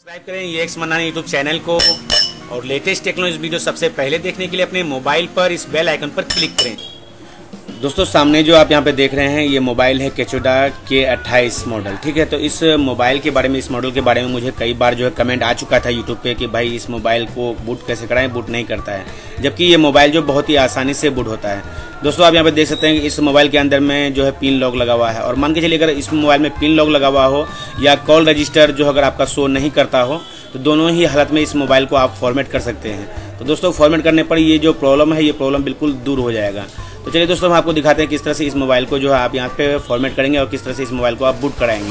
Subscribe करें ये x मन्ना YouTube channel को और लेटेस्ट टेक्नोलॉजी वीडियो सबसे पहले देखने के लिए अपने मोबाइल पर इस बेल आइकन पर क्लिक करें। दोस्तों सामने जो आप यहाँ पे देख रहे हैं ये मोबाइल है केचोडा K28 मॉडल, ठीक है। तो इस मोबाइल के बारे में, इस मॉडल के बारे में मुझे कई बार जो है कमेंट आ चुका था यूट्यूब पे कि भाई इस मोबाइल को बूट कैसे कराएं, बूट नहीं करता है, जबकि ये मोबाइल जो बहुत ही आसानी से बूट होता है। दोस्तों आप यहाँ पे देख सकते हैं कि इस मोबाइल के अंदर में जो है पिन लॉक लगा हुआ है, और मान के चलिए अगर इस मोबाइल में पिन लॉक लगा हुआ हो या कॉल रजिस्टर जो अगर आपका शो नहीं करता हो तो दोनों ही हालत में इस मोबाइल को आप फॉर्मेट कर सकते हैं। तो दोस्तों फॉर्मेट करने पर ये जो प्रॉब्लम है ये प्रॉब्लम बिल्कुल दूर हो जाएगा। तो चलिए दोस्तों हम आपको दिखाते हैं किस तरह से इस मोबाइल को जो है आप यहाँ पे फॉर्मेट करेंगे और किस तरह से इस मोबाइल को आप बूट कराएंगे।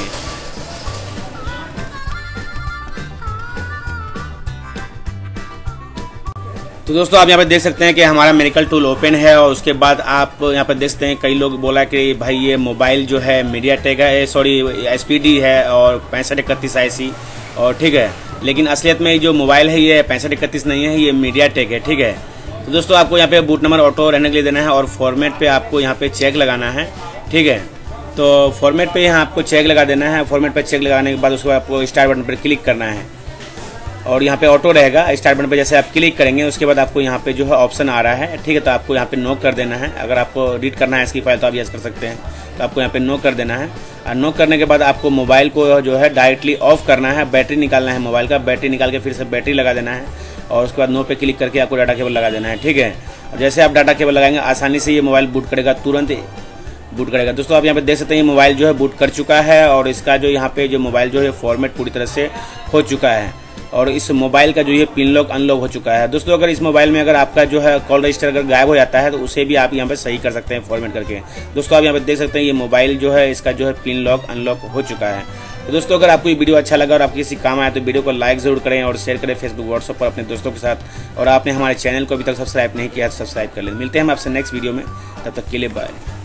तो दोस्तों आप यहाँ पे देख सकते हैं कि हमारा मेडिकल टूल ओपन है, और उसके बाद आप यहाँ पे देख सकते हैं कई लोग बोला कि भाई ये मोबाइल जो है मीडियाटेक है, सॉरी SPD है और 6531 IC, और ठीक है, लेकिन असलियत में जो मोबाइल है ये 6531 नहीं है, ये मीडियाटेक है, ठीक है। तो दोस्तों आपको यहाँ पे बूट नंबर ऑटो रहने के लिए देना है और फॉर्मेट पे आपको यहाँ पे चेक लगाना है, ठीक है। तो फॉर्मेट पे यहाँ आपको चेक लगा देना है। फॉर्मेट पे चेक लगाने के बाद उसको आपको स्टार्ट बटन पर क्लिक करना है, और यहाँ पे ऑटो रहेगा। स्टार्ट बटन पे जैसे आप क्लिक करेंगे उसके बाद आपको यहाँ पे जो है ऑप्शन आ रहा है, ठीक है। तो आपको यहाँ पे नो कर देना है। अगर आपको रीड करना है इसकी फाइल तो आप यस कर सकते हैं, तो आपको यहाँ पे नो कर देना है। और नो करने के बाद आपको मोबाइल को जो है डायरेक्टली ऑफ करना है, बैटरी निकालना है मोबाइल का, बैटरी निकाल के फिर से बैटरी लगा देना है, और उसके बाद नो पे क्लिक करके आपको डाटा केबल लगा देना है, ठीक है। और जैसे आप डाटा केबल लगाएंगे आसानी से ये मोबाइल बूट करेगा, तुरंत बूट करेगा। दोस्तों आप यहाँ पे देख सकते हैं ये मोबाइल जो है बूट कर चुका है, और इसका जो यहाँ पे जो मोबाइल जो है फॉर्मेट पूरी तरह से हो चुका है, और इस मोबाइल का जो ये पिन लॉक अनलॉक हो चुका है। दोस्तों अगर इस मोबाइल में अगर आपका जो है कॉल रजिस्टर अगर गायब हो जाता है तो उसे भी आप यहाँ पे सही कर सकते हैं फॉर्मेट करके। दोस्तों आप यहाँ पे देख सकते हैं ये मोबाइल जो है इसका जो है पिन लॉक अनलॉक हो चुका है। तो दोस्तों अगर आपको ये वीडियो अच्छा लगा और आपको किसी काम आया तो वीडियो को लाइक जरूर करें और शेयर करें फेसबुक व्हाट्सएप पर अपने दोस्तों के साथ, और आपने हमारे चैनल को अभी तक सब्सक्राइब नहीं किया तो सब्सक्राइब कर लें। मिलते हैं हम आपसे नेक्स्ट वीडियो में, तब तक के लिए बाय।